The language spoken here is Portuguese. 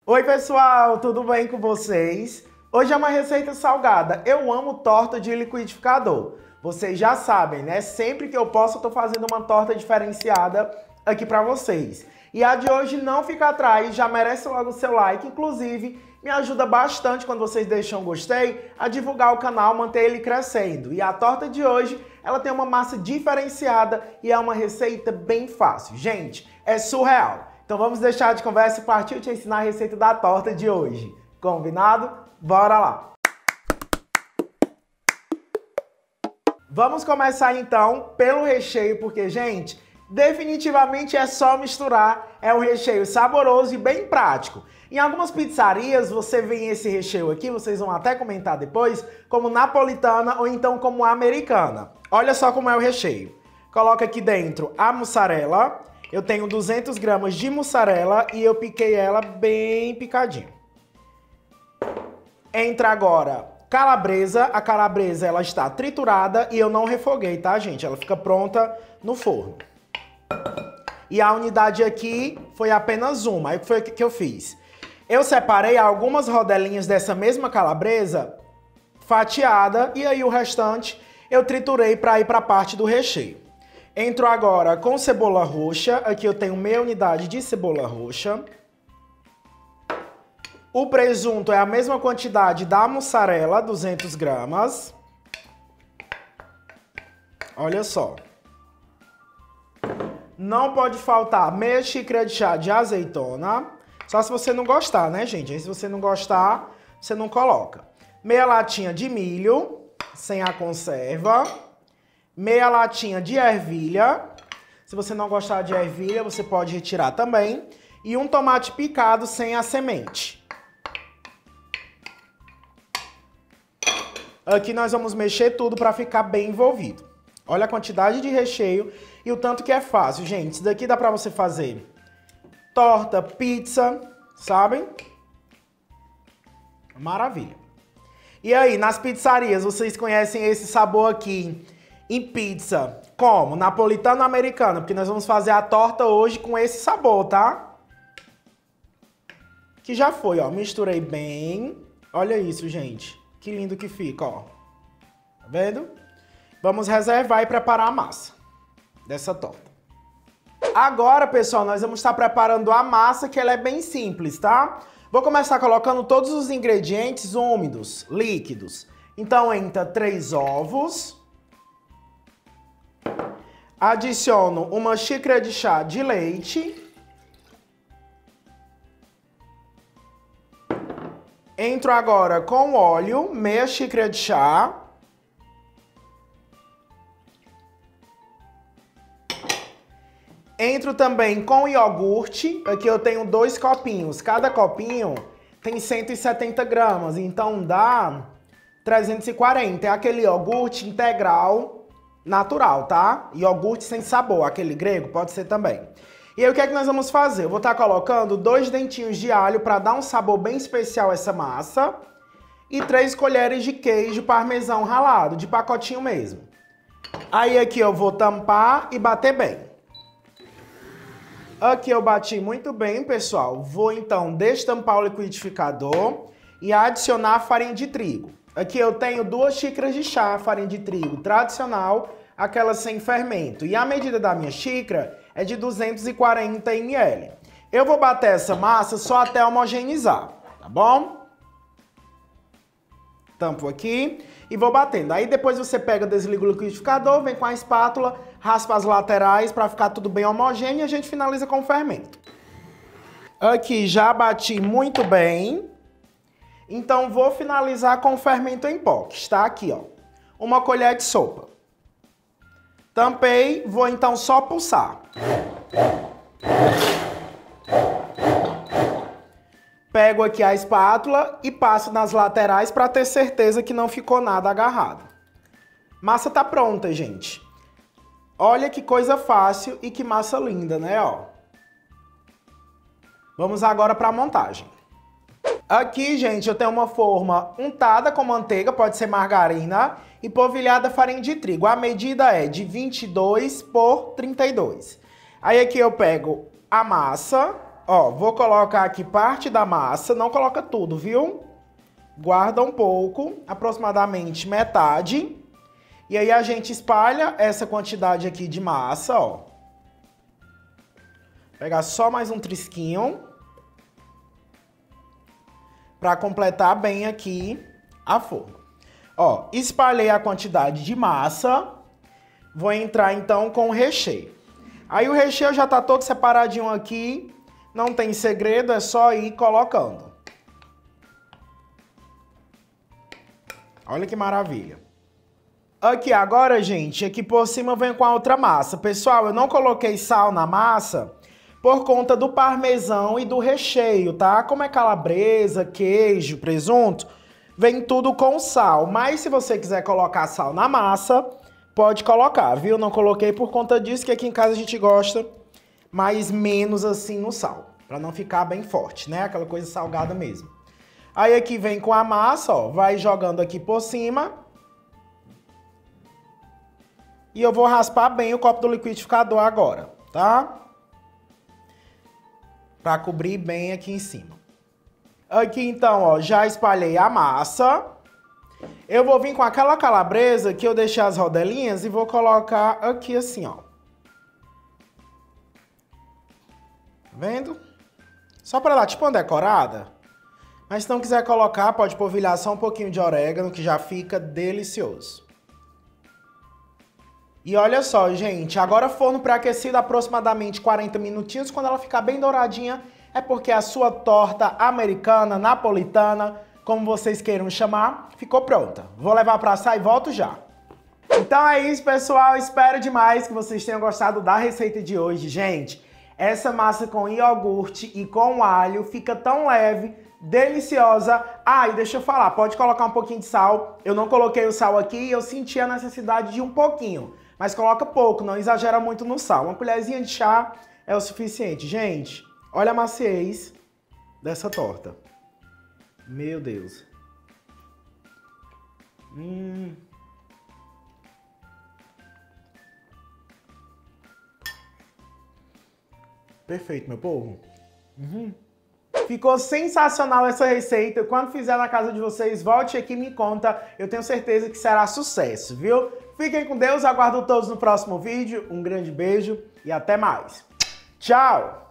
Oi pessoal, tudo bem com vocês? Hoje é uma receita salgada. Eu amo torta de liquidificador. Vocês já sabem, né? Sempre que eu posso eu tô fazendo uma torta diferenciada aqui pra vocês. E a de hoje não fica atrás, já merece logo o seu like. Inclusive, me ajuda bastante quando vocês deixam um gostei a divulgar o canal, manter ele crescendo. E a torta de hoje, ela tem uma massa diferenciada e é uma receita bem fácil. Gente, é surreal. Então vamos deixar de conversa e partir te ensinar a receita da torta de hoje. Combinado? Bora lá! Vamos começar então pelo recheio, porque, gente, definitivamente é só misturar. É um recheio saboroso e bem prático. Em algumas pizzarias você vê esse recheio aqui, vocês vão até comentar depois, como napolitana ou então como americana. Olha só como é o recheio. Coloca aqui dentro a mussarela. Eu tenho 200 gramas de mussarela e eu piquei ela bem picadinho. Entra agora calabresa. A calabresa ela está triturada e eu não refoguei, tá, gente? Ela fica pronta no forno. E a unidade aqui foi apenas uma. Aí o que foi que eu fiz? Eu separei algumas rodelinhas dessa mesma calabresa fatiada e aí o restante eu triturei para ir para a parte do recheio. Entro agora com cebola roxa. Aqui eu tenho meia unidade de cebola roxa. O presunto é a mesma quantidade da mussarela, 200 gramas. Olha só. Não pode faltar meia xícara de chá de azeitona. Só se você não gostar, né, gente? Aí se você não gostar, você não coloca. Meia latinha de milho, sem a conserva. Meia latinha de ervilha. Se você não gostar de ervilha, você pode retirar também. E um tomate picado sem a semente. Aqui nós vamos mexer tudo para ficar bem envolvido. Olha a quantidade de recheio e o tanto que é fácil, gente. Isso daqui dá para você fazer torta, pizza, sabem? Maravilha. E aí, nas pizzarias, vocês conhecem esse sabor aqui em pizza como? Napolitano ou americano? Porque nós vamos fazer a torta hoje com esse sabor, tá? Que já foi, ó. Misturei bem. Olha isso, gente. Que lindo que fica, ó. Tá vendo? Vamos reservar e preparar a massa dessa torta. Agora, pessoal, nós vamos estar preparando a massa, que ela é bem simples, tá? Vou começar colocando todos os ingredientes úmidos, líquidos. Então, entra 3 ovos. Adiciono uma xícara de chá de leite. Entro agora com óleo, meia xícara de chá. Entro também com iogurte. Aqui eu tenho 2 copinhos. Cada copinho tem 170 gramas, então dá 340. É aquele iogurte integral natural, tá? Iogurte sem sabor, aquele grego, pode ser também. E aí o que é que nós vamos fazer? Eu vou estar colocando 2 dentinhos de alho para dar um sabor bem especial a essa massa. E 3 colheres de queijo parmesão ralado, de pacotinho mesmo. Aí aqui eu vou tampar e bater bem. Aqui eu bati muito bem, pessoal. Vou então destampar o liquidificador e adicionar a farinha de trigo. Aqui eu tenho 2 xícaras de chá, farinha de trigo tradicional, aquela sem fermento. E a medida da minha xícara é de 240 ml. Eu vou bater essa massa só até homogeneizar, tá bom? Tampo aqui e vou batendo. Aí depois você pega, desliga o liquidificador, vem com a espátula, raspa as laterais para ficar tudo bem homogêneo e a gente finaliza com o fermento. Aqui já bati muito bem. Então vou finalizar com o fermento em pó, que está aqui, ó. Uma colher de sopa. Tampei, vou então só pulsar. Pego aqui a espátula e passo nas laterais para ter certeza que não ficou nada agarrado. Massa tá pronta, gente. Olha que coisa fácil e que massa linda, né, ó. Vamos agora para a montagem. Aqui, gente, eu tenho uma forma untada com manteiga, pode ser margarina, e polvilhada farinha de trigo. A medida é de 22 por 32. Aí aqui eu pego a massa, Ó, vou colocar aqui parte da massa, não coloca tudo, viu? Guarda um pouco, aproximadamente metade. E aí a gente espalha essa quantidade aqui de massa, ó. Pegar só mais um trisquinho. Pra completar bem aqui a forma. Ó, espalhei a quantidade de massa. Vou entrar então com o recheio. Aí o recheio já tá todo separadinho aqui. Não tem segredo, é só ir colocando. Olha que maravilha. Aqui agora, gente, aqui por cima eu venho com a outra massa. Pessoal, eu não coloquei sal na massa por conta do parmesão e do recheio, tá? Como é calabresa, queijo, presunto, vem tudo com sal. Mas se você quiser colocar sal na massa, pode colocar, viu? Não coloquei por conta disso, que aqui em casa a gente gosta mais menos assim no sal, pra não ficar bem forte, né? Aquela coisa salgada mesmo. Aí aqui vem com a massa, ó, vai jogando aqui por cima. E eu vou raspar bem o copo do liquidificador agora, tá? Pra cobrir bem aqui em cima. Aqui então, ó, já espalhei a massa. Eu vou vir com aquela calabresa que eu deixei as rodelinhas e vou colocar aqui assim, ó. Tá vendo? Só pra dar tipo uma decorada. Mas se não quiser colocar, pode polvilhar só um pouquinho de orégano, que já fica delicioso. E olha só, gente, agora forno pré-aquecido aproximadamente 40 minutinhos. Quando ela ficar bem douradinha, é porque a sua torta americana, napolitana, como vocês queiram chamar, ficou pronta. Vou levar pra assar e volto já. Então é isso, pessoal. Espero demais que vocês tenham gostado da receita de hoje. Gente, essa massa com iogurte e com alho fica tão leve, deliciosa. Ah, e deixa eu falar, pode colocar um pouquinho de sal. Eu não coloquei o sal aqui e eu senti a necessidade de um pouquinho. Mas coloca pouco, não exagera muito no sal. Uma colherzinha de chá é o suficiente. Gente, olha a maciez dessa torta. Meu Deus. Perfeito, meu povo. Ficou sensacional essa receita. Quando fizer na casa de vocês, volte aqui e me conta. Eu tenho certeza que será sucesso, viu? Fiquem com Deus, aguardo todos no próximo vídeo. Um grande beijo e até mais. Tchau!